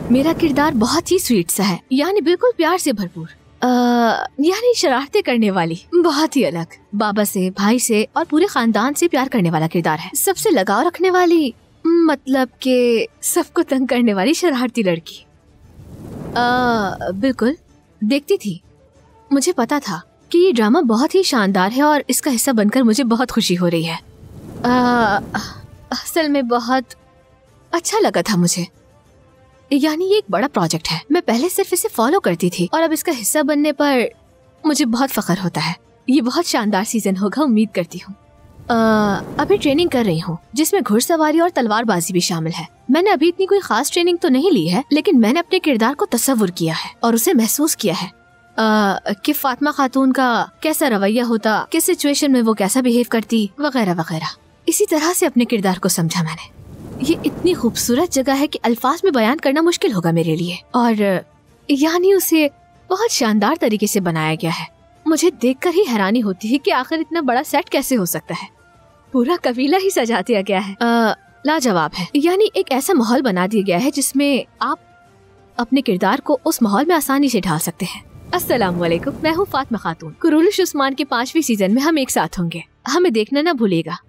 मेरा किरदार बहुत ही स्वीट सा है, यानी बिल्कुल प्यार से भरपूर, यानी शरारतें करने वाली, बहुत ही अलग, बाबा से, भाई से और पूरे खानदान से प्यार करने वाला किरदार है। सबसे लगाव रखने वाली, मतलब के सबको तंग करने वाली शरारती लड़की। बिल्कुल देखती थी। मुझे पता था कि ये ड्रामा बहुत ही शानदार है और इसका हिस्सा बनकर मुझे बहुत खुशी हो रही है। असल में बहुत अच्छा लगा था मुझे, यानी ये एक बड़ा प्रोजेक्ट है। मैं पहले सिर्फ इसे फॉलो करती थी और अब इसका हिस्सा बनने पर मुझे बहुत फख्र होता है। ये बहुत शानदार सीजन होगा, उम्मीद करती हूँ। अभी ट्रेनिंग कर रही हूँ जिसमें घुड़सवारी और तलवारबाजी भी शामिल है। मैंने अभी इतनी कोई खास ट्रेनिंग तो नहीं ली है, लेकिन मैंने अपने किरदार को तस्वुर किया है और उसे महसूस किया है कि फातिमा खातून का कैसा रवैया होता, किस सिचुएशन में वो कैसा बिहेव करती, वगैरह वगैरह। इसी तरह से अपने किरदार को समझा मैंने। ये इतनी खूबसूरत जगह है कि अल्फाज में बयान करना मुश्किल होगा मेरे लिए, और यानी उसे बहुत शानदार तरीके से बनाया गया है। मुझे देखकर ही हैरानी होती है कि आखिर इतना बड़ा सेट कैसे हो सकता है। पूरा कबीला ही सजा दिया गया है। लाजवाब है, यानी एक ऐसा माहौल बना दिया गया है जिसमें आप अपने किरदार को उस माहौल में आसानी से ढाल सकते हैं। अस्सलाम वालेकुम, मैं हूँ फातिमा खातून। कुरूलुश उस्मान के 5वीं सीजन में हम एक साथ होंगे, हमें देखना ना भूलिएगा।